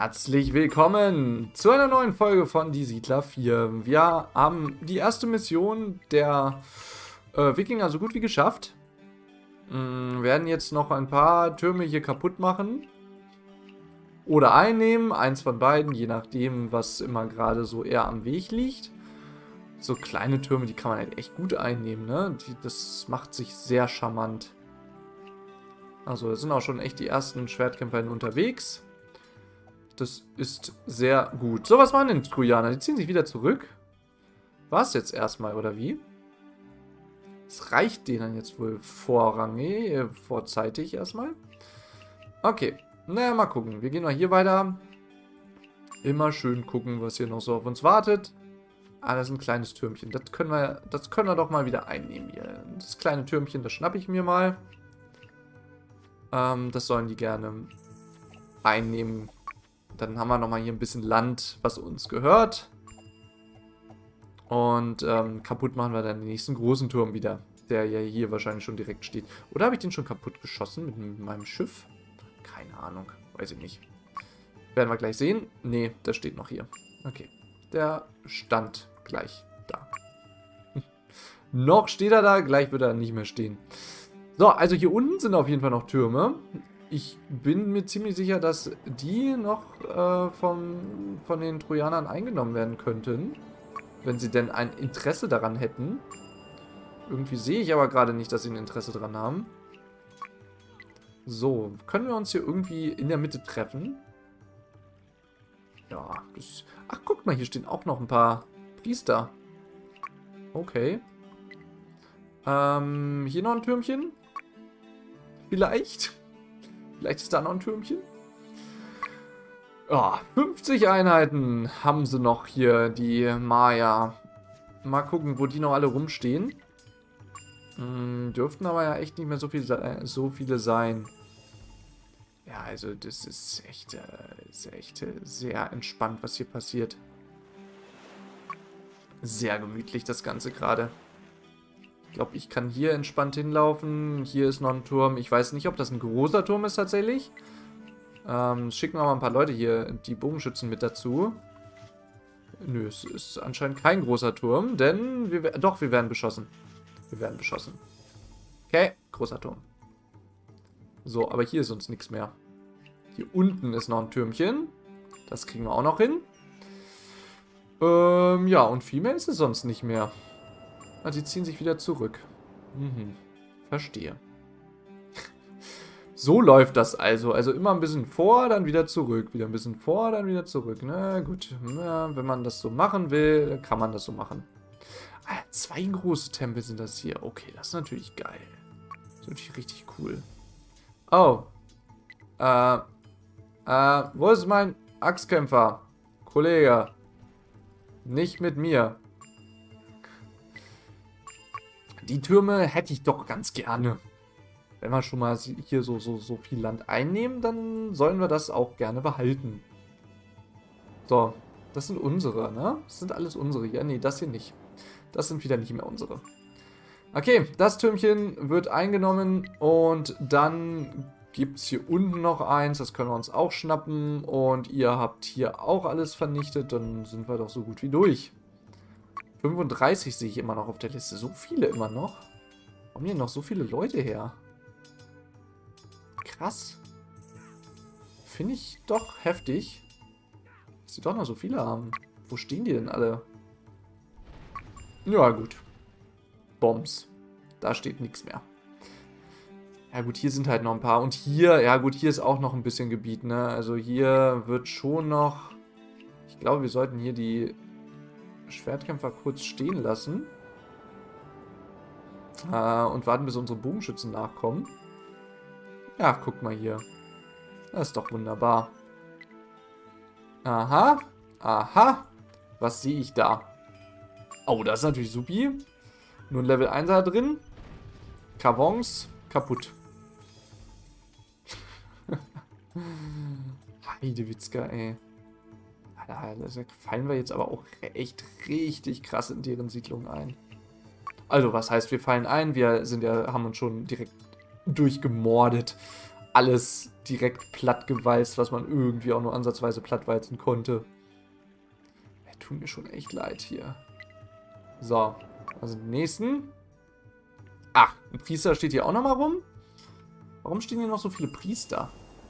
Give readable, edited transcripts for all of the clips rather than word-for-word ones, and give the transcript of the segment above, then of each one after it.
Herzlich willkommen zu einer neuen Folge von Die Siedler 4. Wir haben die erste Mission der Wikinger so gut wie geschafft. Werden jetzt noch ein paar Türme hier kaputt machen. Oder einnehmen, eins von beiden, je nachdem, was immer gerade so eher am Weg liegt. So kleine Türme, die kann man halt echt gut einnehmen, ne? Das macht sich sehr charmant. Also da sind auch schon echt die ersten Schwertkämpfer unterwegs. Das ist sehr gut. So, was machen denn die Trojaner? Die ziehen sich wieder zurück. War es jetzt erstmal, oder wie? Es reicht denen jetzt wohl vorrangig, vorzeitig erstmal. Okay, naja, mal gucken. Wir gehen mal hier weiter. Immer schön gucken, was hier noch so auf uns wartet. Ah, das ist ein kleines Türmchen. Das können wir doch mal wieder einnehmen hier. Das kleine Türmchen, das schnappe ich mir mal. Das sollen die gerne einnehmen. Dann haben wir nochmal hier ein bisschen Land, was uns gehört. Und kaputt machen wir dann den nächsten großen Turm wieder. Der ja hier wahrscheinlich schon direkt steht. Oder habe ich den schon kaputt geschossen mit meinem Schiff? Keine Ahnung. Weiß ich nicht. Werden wir gleich sehen. Nee, der steht noch hier. Okay. Der stand gleich da. Noch steht er da, gleich wird er nicht mehr stehen. So, also hier unten sind auf jeden Fall noch Türme. Ich bin mir ziemlich sicher, dass die noch von den Trojanern eingenommen werden könnten. Wenn sie denn ein Interesse daran hätten. Irgendwie sehe ich aber gerade nicht, dass sie ein Interesse daran haben. So, können wir uns hier irgendwie in der Mitte treffen? Ja, das... Ach, guck mal, hier stehen auch noch ein paar Priester. Okay. Hier noch ein Türmchen? Vielleicht? Vielleicht ist da noch ein Türmchen? Ja, 50 Einheiten haben sie noch hier, die Maya. Mal gucken, wo die noch alle rumstehen. Dürften aber ja echt nicht mehr so viele sein. Ja, also das ist echt sehr entspannt, was hier passiert. Sehr gemütlich das Ganze gerade. Ich glaube, ich kann hier entspannt hinlaufen. Hier ist noch ein Turm. Ich weiß nicht, ob das ein großer Turm ist tatsächlich. Schicken wir mal ein paar Leute hier, die Bogenschützen, mit dazu. Nö, es ist anscheinend kein großer Turm, denn wir werden beschossen. Wir werden beschossen. Okay, großer Turm. So, aber hier ist uns nichts mehr. Hier unten ist noch ein Türmchen. Das kriegen wir auch noch hin. Ja, und viel mehr ist es sonst nicht mehr. Ah, die ziehen sich wieder zurück. Verstehe. So läuft das also. Also immer ein bisschen vor, dann wieder zurück. Wieder ein bisschen vor, dann wieder zurück. Na gut. Ja, wenn man das so machen will, dann kann man das so machen. Ah, 2 große Tempel sind das hier. Okay, das ist natürlich geil. Das ist natürlich richtig cool. Oh. Wo ist mein Axtkämpfer? Kollege. Nicht mit mir. Die Türme hätte ich doch ganz gerne. Wenn wir schon mal hier so viel Land einnehmen, dann sollen wir das auch gerne behalten. So, das sind unsere, ne? Das sind alles unsere. Ja, nee, das hier nicht. Das sind wieder nicht mehr unsere. Okay, das Türmchen wird eingenommen und dann gibt es hier unten noch eins. Das können wir uns auch schnappen und ihr habt hier auch alles vernichtet. Dann sind wir doch so gut wie durch. 35 sehe ich immer noch auf der Liste. So viele immer noch. Kommen hier noch so viele Leute her? Krass. Finde ich doch heftig, dass sie doch noch so viele haben. Wo stehen die denn alle? Ja, gut. Bombs. Da steht nichts mehr. Ja gut, hier sind halt noch ein paar. Und hier, ja gut, hier ist auch noch ein bisschen Gebiet, ne? Also hier wird schon noch... Ich glaube, wir sollten hier die Schwertkämpfer kurz stehen lassen. Und warten, bis unsere Bogenschützen nachkommen. Ja, guck mal hier. Das ist doch wunderbar. Aha. Aha. Was sehe ich da? Oh, das ist natürlich supi. Nur ein Level 1er drin. Kavons. Kaputt. Heidewitzka, ey. Da fallen wir jetzt aber auch echt richtig krass in deren Siedlung ein. Also, was heißt, wir fallen ein? Wir sind ja, haben uns schon direkt durchgemordet. alles direkt plattgewalzt, was man irgendwie auch nur ansatzweise plattwalzen konnte. Tut mir schon echt leid hier. So, also den nächsten. Ach, ein Priester steht hier auch nochmal rum. Warum stehen hier noch so viele Priester?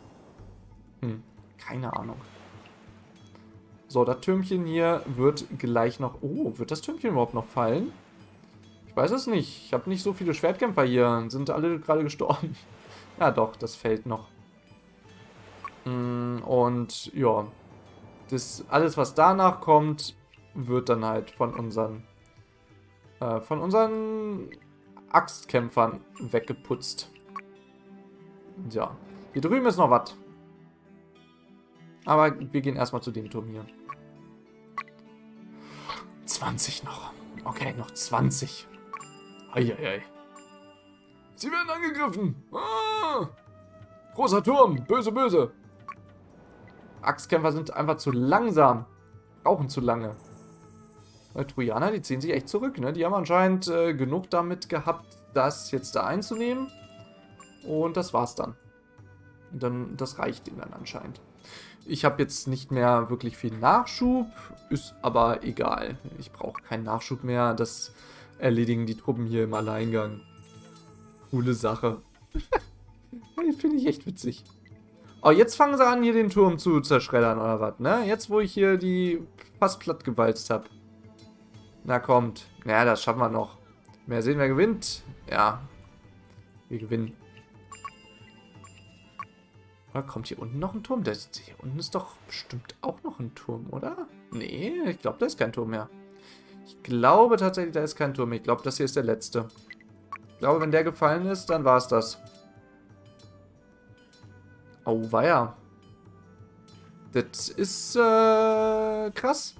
Keine Ahnung. So, das Türmchen hier wird gleich noch... Oh, wird das Türmchen überhaupt noch fallen? Ich weiß es nicht. Ich habe nicht so viele Schwertkämpfer hier. Sind alle gerade gestorben. Ja doch, das fällt noch. Und ja, das alles, was danach kommt, wird dann halt von unseren Axtkämpfern weggeputzt. Ja, hier drüben ist noch was. Aber wir gehen erstmal zu dem Turm hier. 20 noch. Okay, noch 20. Eieiei. Sie werden angegriffen. Ah! Großer Turm. Böse, böse. Axtkämpfer sind einfach zu langsam. Brauchen zu lange. Trojaner, die ziehen sich echt zurück. Ne? Die haben anscheinend genug damit gehabt, das jetzt da einzunehmen. Und das war's dann. Und dann, das reicht ihnen dann anscheinend. Ich habe jetzt nicht mehr wirklich viel Nachschub. Ist aber egal. Ich brauche keinen Nachschub mehr. Das erledigen die Truppen hier im Alleingang. Coole Sache. Finde ich echt witzig. Oh, jetzt fangen sie an, hier den Turm zu zerschreddern, oder was, ne? Jetzt, wo ich hier die fast platt gewalzt habe. Na, kommt. Naja, das schaffen wir noch. Mehr sehen, wer gewinnt. Ja. Wir gewinnen. Oder kommt hier unten noch ein Turm? Hier unten ist doch bestimmt auch noch ein Turm, oder? Nee, ich glaube, da ist kein Turm mehr. Ich glaube tatsächlich, da ist kein Turm. Ich glaube, das hier ist der letzte. Ich glaube, wenn der gefallen ist, dann war es das. Oh, weia. Das ist krass.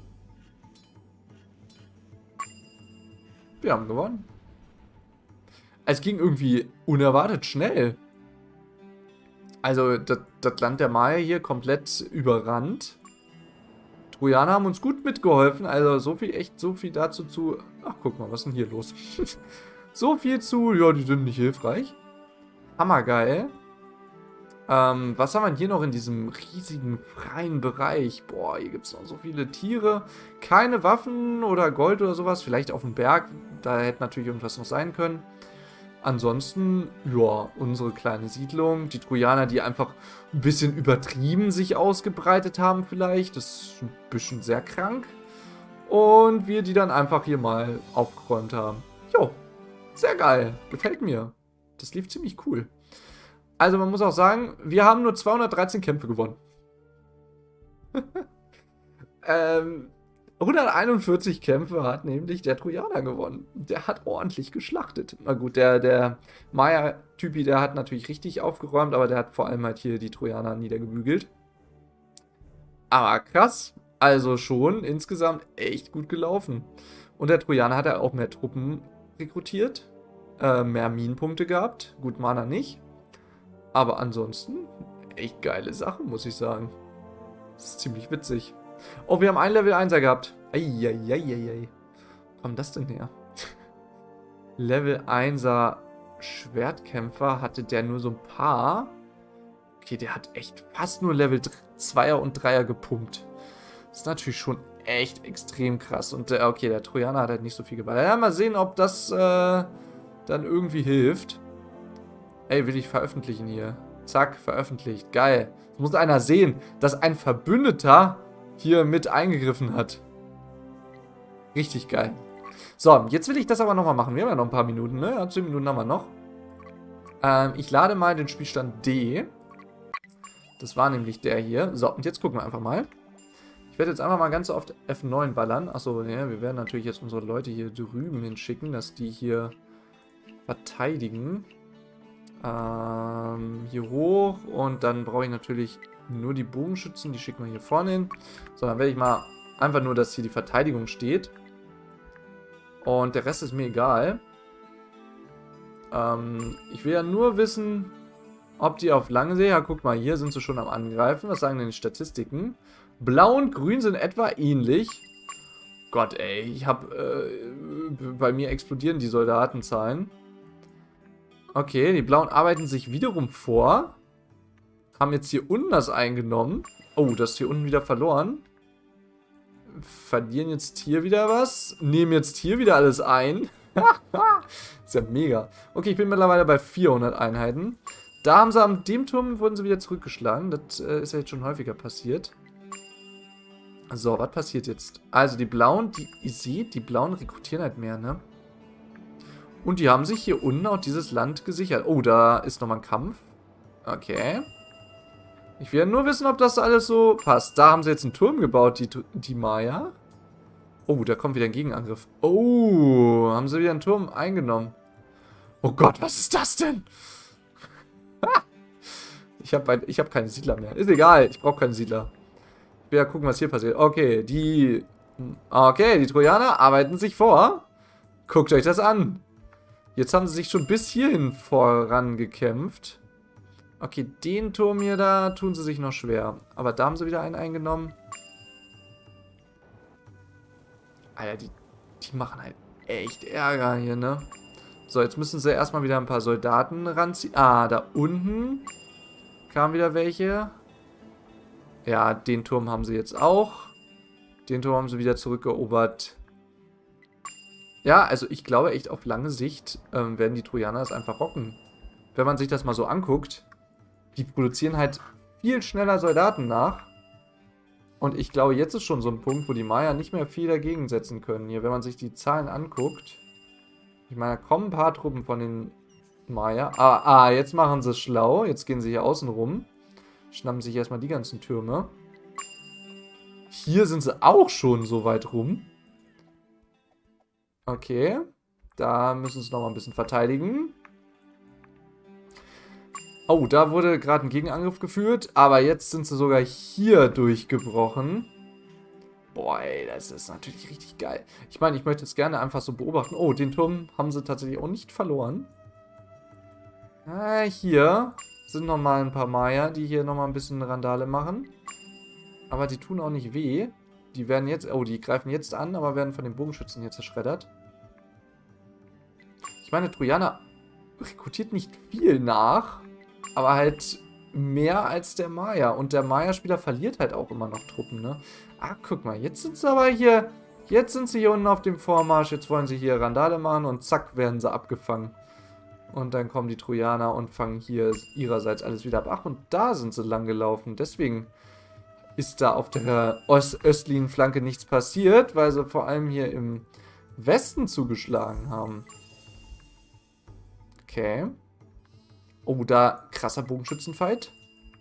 Wir haben gewonnen. Es ging irgendwie unerwartet schnell. Also, das Land der Maya hier komplett überrannt. Trojaner haben uns gut mitgeholfen. Also, so viel dazu zu... Ach, guck mal, was ist denn hier los? So viel zu... Ja, die sind nicht hilfreich. Hammergeil. Was haben wir hier noch in diesem riesigen freien Bereich? Boah, hier gibt es noch so viele Tiere. Keine Waffen oder Gold oder sowas. Vielleicht auf dem Berg. Da hätte natürlich irgendwas noch sein können. Ansonsten, ja, unsere kleine Siedlung. Die Trojaner, die einfach ein bisschen übertrieben sich ausgebreitet haben vielleicht. Das ist ein bisschen sehr krank. Und wir die dann einfach hier mal aufgeräumt haben. Jo, sehr geil. Gefällt mir. Das lief ziemlich cool. Also man muss auch sagen, wir haben nur 213 Kämpfe gewonnen. 141 Kämpfe hat nämlich der Trojaner gewonnen. Der hat ordentlich geschlachtet. Na gut, der Maya-Typi, der hat natürlich richtig aufgeräumt, aber der hat vor allem halt hier die Trojaner niedergebügelt. Aber krass, also schon insgesamt echt gut gelaufen. Und der Trojaner hat ja auch mehr Truppen rekrutiert, mehr Minenpunkte gehabt. Gut, Mana nicht. Aber ansonsten, echt geile Sache, muss ich sagen. Das ist ziemlich witzig. Oh, wir haben einen Level 1er gehabt. Eieieiei. Wo kommt das denn her? Level 1er Schwertkämpfer hatte der nur so ein paar. Okay, der hat echt fast nur Level 2er und 3er gepumpt. Das ist natürlich schon echt extrem krass. Und okay, der Trojaner hat halt nicht so viel geballert. Ja, mal sehen, ob das dann irgendwie hilft. Ey, will ich veröffentlichen hier. Zack, veröffentlicht. Geil. Das muss einer sehen, dass ein Verbündeter hier mit eingegriffen hat. Richtig geil. So, jetzt will ich das aber nochmal machen. Wir haben ja noch ein paar Minuten, ne? Ja, 10 Minuten haben wir noch. Ich lade mal den Spielstand D. Das war nämlich der hier. So, und jetzt gucken wir einfach mal. Ich werde jetzt einfach mal ganz oft F9 ballern. Achso, ja, wir werden natürlich jetzt unsere Leute hier drüben hinschicken, dass die hier verteidigen. Hier hoch und dann brauche ich natürlich nur die Bogenschützen, die schicken wir hier vorne hin. So, dann werde ich mal einfach nur, dass hier die Verteidigung steht. Und der Rest ist mir egal. Ich will ja nur wissen, ob die auf lange See, ja guck mal, hier sind sie schon am Angreifen. Was sagen denn die Statistiken? Blau und Grün sind etwa ähnlich. Gott ey, ich habe, bei mir explodieren die Soldatenzahlen. Okay, die Blauen arbeiten sich wiederum vor. Haben jetzt hier unten das eingenommen. Oh, das hier unten wieder verloren. Verlieren jetzt hier wieder was. Nehmen jetzt hier wieder alles ein. Ist ja mega. Okay, ich bin mittlerweile bei 400 Einheiten. Da haben sie am dem Turm wurden sie wieder zurückgeschlagen. Das ist ja jetzt schon häufiger passiert. So, was passiert jetzt? Also die Blauen, ihr seht, die Blauen rekrutieren halt mehr, ne? Und die haben sich hier unten auch dieses Land gesichert. Oh, da ist nochmal ein Kampf. Okay. Ich will nur wissen, ob das alles so passt. Da haben sie jetzt einen Turm gebaut, die Maya. Oh, da kommt wieder ein Gegenangriff. Oh, haben sie wieder einen Turm eingenommen. Oh Gott, was ist das denn? Ich hab keine Siedler mehr. Ist egal, ich brauche keine Siedler. Ich will ja gucken, was hier passiert. Okay, die Trojaner arbeiten sich vor. Guckt euch das an. Jetzt haben sie sich schon bis hierhin vorangekämpft. Okay, den Turm hier da tun sie sich noch schwer. Aber da haben sie wieder einen eingenommen. Alter, die machen halt echt Ärger hier, ne? So, jetzt müssen sie erstmal wieder ein paar Soldaten ranziehen. Ah, da unten kamen wieder welche. Ja, den Turm haben sie jetzt auch. Den Turm haben sie wieder zurückerobert. Ja, also ich glaube echt auf lange Sicht werden die Trojaner es einfach rocken. Wenn man sich das mal so anguckt, die produzieren halt viel schneller Soldaten nach. Und ich glaube, jetzt ist schon so ein Punkt, wo die Maya nicht mehr viel dagegen setzen können. Hier, wenn man sich die Zahlen anguckt. Ich meine, da kommen ein paar Truppen von den Maya. Jetzt machen sie es schlau. Jetzt gehen sie hier außen rum. Schnappen sich erstmal die ganzen Türme. Hier sind sie auch schon so weit rum. Okay. Da müssen sie nochmal ein bisschen verteidigen. Oh, da wurde gerade ein Gegenangriff geführt. Aber jetzt sind sie sogar hier durchgebrochen. Boah, ey, das ist natürlich richtig geil. Ich meine, ich möchte es gerne einfach so beobachten. Oh, den Turm haben sie tatsächlich auch nicht verloren. Hier sind nochmal ein paar Maya, die hier nochmal ein bisschen Randale machen. Aber die tun auch nicht weh. Die werden jetzt... Oh, die greifen jetzt an, aber werden von den Bogenschützen hier zerschreddert. Ich meine, Trojaner rekrutiert nicht viel nach, aber halt mehr als der Maya. Und der Maya-Spieler verliert halt auch immer noch Truppen, ne? Ah, guck mal, jetzt sind sie aber hier... Jetzt sind sie hier unten auf dem Vormarsch. Jetzt wollen sie hier Randale machen und zack, werden sie abgefangen. Und dann kommen die Trojaner und fangen hier ihrerseits alles wieder ab. Ach, und da sind sie lang gelaufen. Deswegen ist da auf der östlichen Flanke nichts passiert, weil sie vor allem hier im Westen zugeschlagen haben. Okay. Oh, da krasser Bogenschützenfight.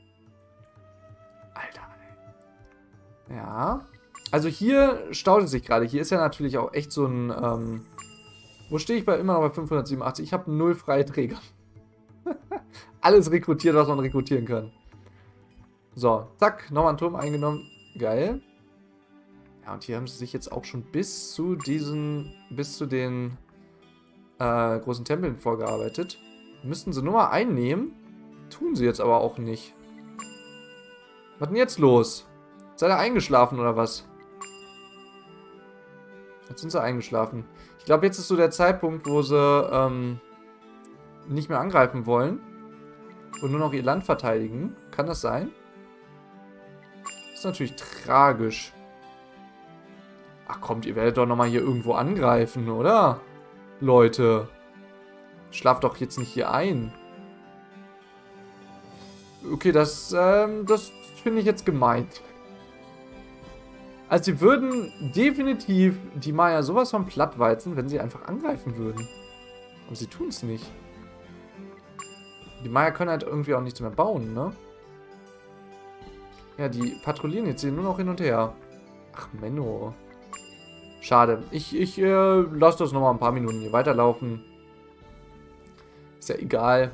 Alter. Ja. Also hier staut es sich gerade. Hier ist ja natürlich auch echt so ein... wo stehe ich bei immer noch bei 587? Ich habe 0 freie Träger. Alles rekrutiert, was man rekrutieren kann. So, zack, nochmal einen Turm eingenommen. Geil. Ja, und hier haben sie sich jetzt auch schon bis zu den großen Tempeln vorgearbeitet. Müssten sie nur mal einnehmen. Tun sie jetzt aber auch nicht. Was denn jetzt los? Seid ihr eingeschlafen oder was? Jetzt sind sie eingeschlafen. Ich glaube, jetzt ist so der Zeitpunkt, wo sie nicht mehr angreifen wollen. Und nur noch ihr Land verteidigen. Kann das sein? Das ist natürlich tragisch. Ach kommt, ihr werdet doch nochmal hier irgendwo angreifen, oder? Leute. Schlaft doch jetzt nicht hier ein. Okay, das finde ich jetzt gemein. Also sie würden definitiv die Maya sowas von plattwalzen, wenn sie einfach angreifen würden. Aber sie tun es nicht. Die Maya können halt irgendwie auch nichts mehr bauen, ne? Ja, die patrouillieren jetzt hier nur noch hin und her. Ach, Menno. Schade. Ich lasse das nochmal ein paar Minuten hier weiterlaufen. Ist ja egal.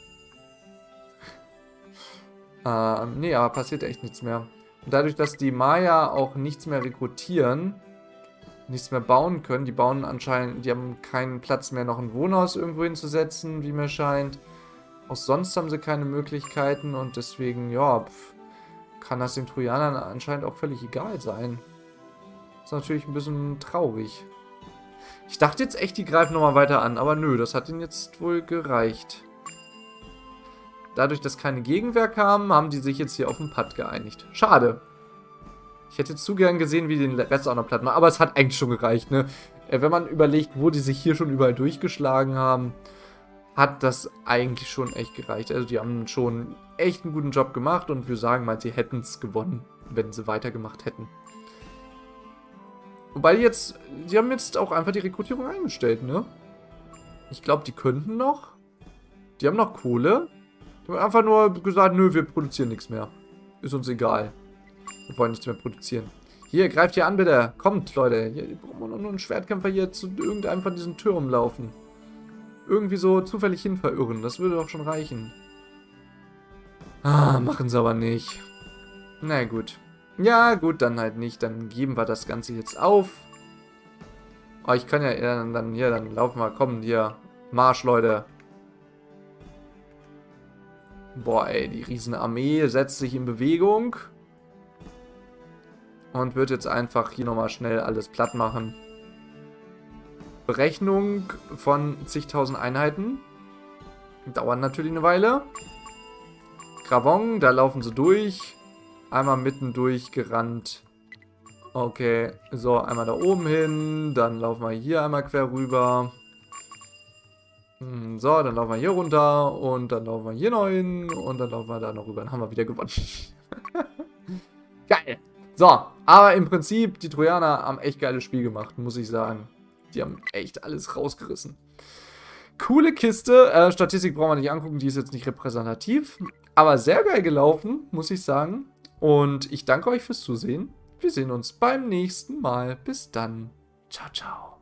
Nee, aber passiert echt nichts mehr. Und dadurch, dass die Maya auch nichts mehr rekrutieren, nichts mehr bauen können, die bauen anscheinend, die haben keinen Platz mehr, noch ein Wohnhaus irgendwo hinzusetzen, wie mir scheint. Auch sonst haben sie keine Möglichkeiten und deswegen, ja, kann das den Trojanern anscheinend auch völlig egal sein. Ist natürlich ein bisschen traurig. Ich dachte jetzt echt, die greifen nochmal weiter an, aber nö, das hat ihnen jetzt wohl gereicht. dadurch, dass keine Gegenwehr kam, haben die sich jetzt hier auf den Putt geeinigt. Schade. Ich hätte zu gern gesehen, wie die den Rest auch noch platt machen. Aber es hat eigentlich schon gereicht, ne? Wenn man überlegt, wo die sich hier schon überall durchgeschlagen haben, hat das eigentlich schon echt gereicht. Also die haben schon echt einen guten Job gemacht und wir sagen mal, sie hätten es gewonnen, wenn sie weitergemacht hätten. Wobei die haben jetzt auch einfach die Rekrutierung eingestellt, ne? Ich glaube, die könnten noch. Die haben noch Kohle. Die haben einfach nur gesagt, nö, wir produzieren nichts mehr. Ist uns egal. Wir wollen nichts mehr produzieren. Hier, greift hier an, bitte. Kommt, Leute. Hier brauchen wir nur einen Schwertkämpfer hier zu irgendeinem von diesen Türmen laufen. Irgendwie so zufällig hin verirren. Das würde doch schon reichen. Ah, machen sie aber nicht. Na gut. Ja, gut, dann halt nicht. Dann geben wir das Ganze jetzt auf. Oh, ich kann ja dann hier, dann laufen wir. Komm, hier. Marsch, Leute. Boah, ey, die Riesenarmee setzt sich in Bewegung. Und wird jetzt einfach hier nochmal schnell alles platt machen. Berechnung von zigtausend Einheiten. Dauert natürlich eine Weile. Gravon, da laufen sie durch. Einmal mitten durchgerannt. Okay, so, einmal da oben hin. Dann laufen wir hier einmal quer rüber. So, dann laufen wir hier runter. Und dann laufen wir hier noch hin. Und dann laufen wir da noch rüber. Dann haben wir wieder gewonnen. Geil. So, aber im Prinzip, die Trojaner haben echt geiles Spiel gemacht, muss ich sagen. Die haben echt alles rausgerissen. Coole Kiste. Statistik brauchen wir nicht angucken, die ist jetzt nicht repräsentativ. Aber sehr geil gelaufen, muss ich sagen. Und ich danke euch fürs Zusehen. Wir sehen uns beim nächsten Mal. Bis dann. Ciao, ciao.